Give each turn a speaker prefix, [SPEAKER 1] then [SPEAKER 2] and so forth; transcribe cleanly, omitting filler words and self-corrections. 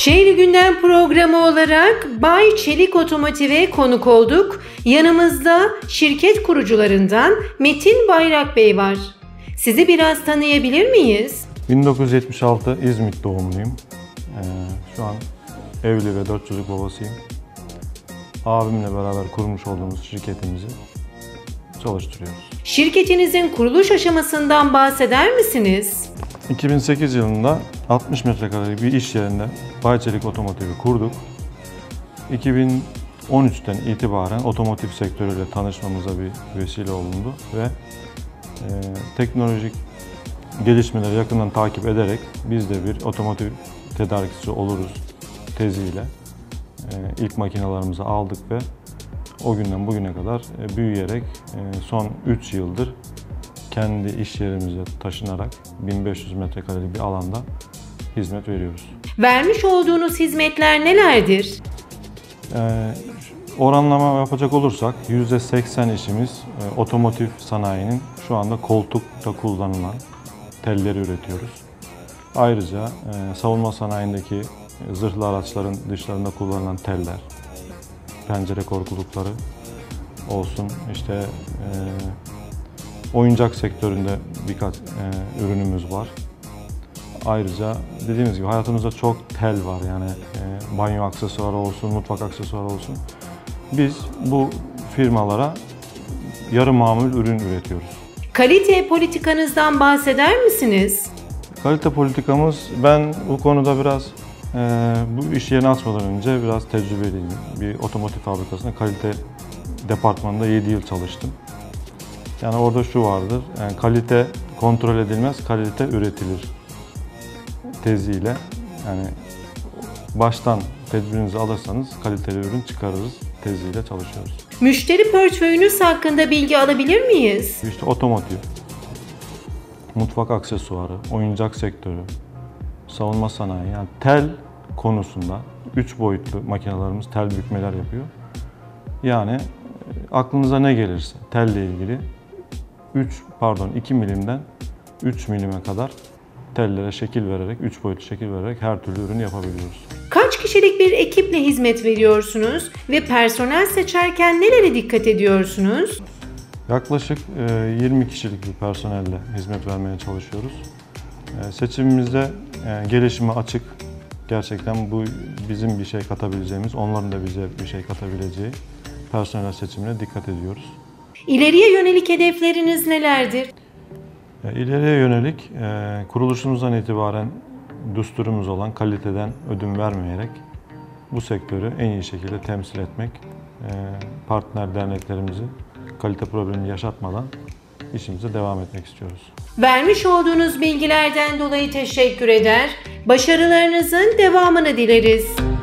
[SPEAKER 1] Şehri Gündem programı olarak Bay Çelik Otomotiv'e konuk olduk. Yanımızda şirket kurucularından Metin Bayrak Bey var. Sizi biraz tanıyabilir miyiz?
[SPEAKER 2] 1976 İzmit doğumluyum. Şu an evli ve 4 çocuk babasıyım. Abimle beraber kurmuş olduğumuz şirketimizi çalıştırıyoruz.
[SPEAKER 1] Şirketinizin kuruluş aşamasından bahseder misiniz?
[SPEAKER 2] 2008 yılında 60 metrekarelik bir iş yerinde Bay Çelik Otomotiv'i kurduk. 2013'ten itibaren otomotiv sektörüyle tanışmamıza bir vesile olundu ve teknolojik gelişmeleri yakından takip ederek biz de bir otomotiv tedarikçisi oluruz teziyle ilk makinalarımızı aldık ve o günden bugüne kadar büyüyerek son 3 yıldır kendi iş yerimize taşınarak 1500 metrekarelik bir alanda hizmet veriyoruz.
[SPEAKER 1] Vermiş olduğunuz hizmetler nelerdir?
[SPEAKER 2] Oranlama yapacak olursak %80 işimiz otomotiv sanayinin şu anda koltukta kullanılan telleri üretiyoruz. Ayrıca savunma sanayindeki zırhlı araçların dışlarında kullanılan teller, pencere korkulukları olsun, işte oyuncak sektöründe birkaç ürünümüz var. Ayrıca dediğimiz gibi hayatımızda çok tel var, yani banyo aksesuarı olsun, mutfak aksesuarı olsun. Biz bu firmalara yarı mamul ürün üretiyoruz.
[SPEAKER 1] Kalite politikanızdan bahseder misiniz?
[SPEAKER 2] Kalite politikamız, ben bu konuda biraz bu iş yerini açmadan önce biraz tecrübeliyim. Bir otomotiv fabrikasında kalite departmanında 7 yıl çalıştım. Yani orada şu vardır, yani kalite kontrol edilmez, kalite üretilir teziyle. Yani baştan tedbirinizi alırsanız kaliteli ürün çıkarırız teziyle çalışıyoruz.
[SPEAKER 1] Müşteri portföyünüz hakkında bilgi alabilir miyiz?
[SPEAKER 2] İşte otomotiv, mutfak aksesuarı, oyuncak sektörü, savunma sanayi, yani tel konusunda 3 boyutlu makinelerimiz tel bükmeler yapıyor. Yani aklınıza ne gelirse telle ilgili 2 milimden 3 milime kadar tellere şekil vererek, 3 boyutlu şekil vererek her türlü ürünü yapabiliyoruz.
[SPEAKER 1] Kaç kişilik bir ekiple hizmet veriyorsunuz ve personel seçerken nelere dikkat ediyorsunuz?
[SPEAKER 2] Yaklaşık 20 kişilik bir personelle hizmet vermeye çalışıyoruz. Seçimimizde gelişime açık, gerçekten bu bizim bir şey katabileceğimiz, onların da bize bir şey katabileceği personel seçimine dikkat ediyoruz.
[SPEAKER 1] İleriye yönelik hedefleriniz nelerdir?
[SPEAKER 2] İleriye yönelik kuruluşumuzdan itibaren düsturumuz olan kaliteden ödün vermeyerek bu sektörü en iyi şekilde temsil etmek, partner derneklerimizi kalite problemini yaşatmadan işimize devam etmek istiyoruz.
[SPEAKER 1] Vermiş olduğunuz bilgilerden dolayı teşekkür eder, başarılarınızın devamını dileriz.